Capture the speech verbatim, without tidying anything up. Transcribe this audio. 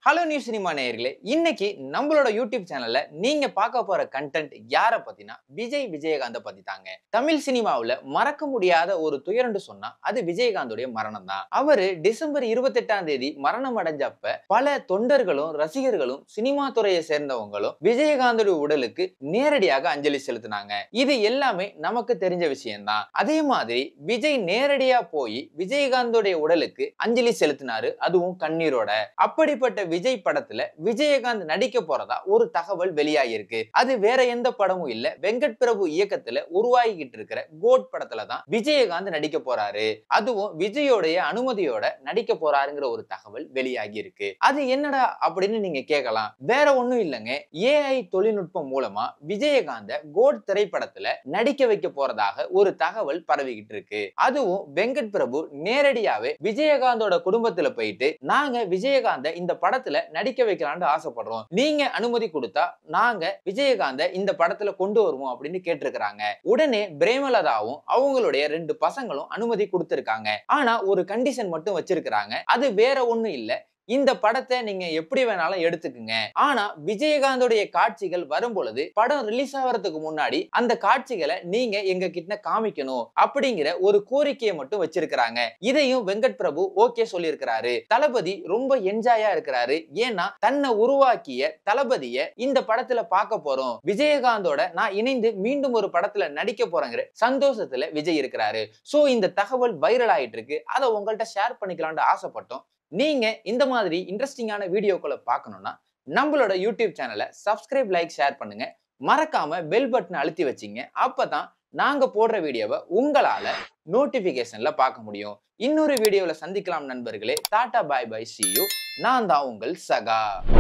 Hello new cinema நேயர்களே, இன்னைக்கு நம்மளோட யூடியூப் சேனல்ல நீங்க பார்க்க போற கண்டென்ட் யார பத்தினா விஜய் விஜயகாந்த பத்தி தாங்க. தமிழ் சினிமாவுல மறக்க முடியாத ஒரு துயரம்னு சொன்னா அது விஜயகாந்தோடைய மரணம் தான். அவரு டிசம்பர் இருபத்தி எட்டாம் தேதி மரணம் அடைஞ்சப்ப பல தொண்டர்களும் ரசிகர்களும் சினிமா துறையை சேர்ந்தவங்களும் விஜயகாந்தோட உடலுக்கு நேரடியாக அஞ்சலி செலுத்தினாங்க. இது எல்லாமே நமக்கு தெரிஞ்ச விஷயம் தான். அதே மாதிரி விஜய் நேரடியா போய் விஜயகாந்தோடைய உடலுக்கு அஞ்சலி செலுத்தினாரு, அதுவும் கண்ணீரோட. அப்படிப்பட்ட விஜய் படத்துல விஜயகாந்த் நடிக்க போறதா ஒரு தகவல் வெளியாகிருக்கு. அது வேற எந்த படமும் இல்ல, வெங்கட் பிரபு இயக்கத்துல உருவாகிட்டு இருக்கிற கோட் படத்துல தான் விஜயகாந்த் நடிக்க போறாரு. அதுவும் விஜயோடைய அனுமதியோட நடிக்க போறாருங்கிற ஒரு தகவல் வெளியாகி இருக்கு. அது என்னடா அப்படின்னு நீங்க கேட்கலாம். வேற ஒண்ணும் இல்லங்க, ஏஐ தொழில்நுட்பம் மூலமா விஜயகாந்த கோட் திரைப்படத்துல நடிக்க வைக்க போறதாக ஒரு தகவல் பரவிக்கிட்டு இருக்கு. அதுவும் வெங்கட் பிரபு நேரடியாவே விஜயகாந்தோட குடும்பத்துல போயிட்டு நாங்க விஜயகாந்த இந்த படத்துல நடிக்க வைக்கலாம்னு ஆசைப்படுறோம், நீங்க அனுமதி கொடுத்தா நாங்க விஜயகாந்த இந்த படத்துல கொண்டு வருவோம் அப்படின்னு கேட்டிருக்காங்க. உடனே பிரேமலதாவும் அவங்களுடைய ரெண்டு பசங்களும் அனுமதி கொடுத்திருக்காங்க. ஆனா ஒரு கண்டிஷன் மட்டும் வச்சிருக்காங்க. அது வேற ஒண்ணும் இல்ல, இந்த படத்தை நீங்க எப்படி வேணாலும் எடுத்துக்குங்க, ஆனா விஜயகாந்தோடைய காட்சிகள் வரும் பொழுது படம் ரிலீஸ் ஆகிறதுக்கு முன்னாடி அந்த காட்சிகளை நீங்க எங்க கிட்ட காமிக்கணும் அப்படிங்கிற ஒரு கோரிக்கையை மட்டும் வச்சிருக்காங்க. இதையும் வெங்கட் பிரபு ஓகே சொல்லியிருக்கிறாரு. தளபதி ரொம்ப என்ஜாயா இருக்கிறாரு. ஏன்னா தன்னை உருவாக்கிய தளபதிய இந்த படத்துல பார்க்க போறோம், விஜயகாந்தோட நான் இணைந்து மீண்டும் ஒரு படத்துல நடிக்க போறேங்கிற சந்தோஷத்துல விஜய் இருக்கிறாரு. சோ இந்த தகவல் வைரல் ஆயிட்டு இருக்கு. அதை உங்கள்கிட்ட ஷேர் பண்ணிக்கலாம்னு ஆசைப்பட்டோம். நீங்க இந்த மாதிரி இன்ட்ரெஸ்டிங்கான வீடியோக்களை பார்க்கணும்னா நம்மளோட யூடியூப் சேனலை சப்ஸ்கிரைப், லைக், ஷேர் பண்ணுங்க. மறக்காம பெல் பட்டனை அழுத்தி வச்சிங்க. அப்பதான் நாங்க போடுற வீடியோவை உங்களால நோட்டிபிகேஷன்ல பார்க்க முடியும். இன்னொரு வீடியோல சந்திக்கலாம் நண்பர்களே. டாடா, பாய் பாய், see you. நான் தான் உங்கள் சகா.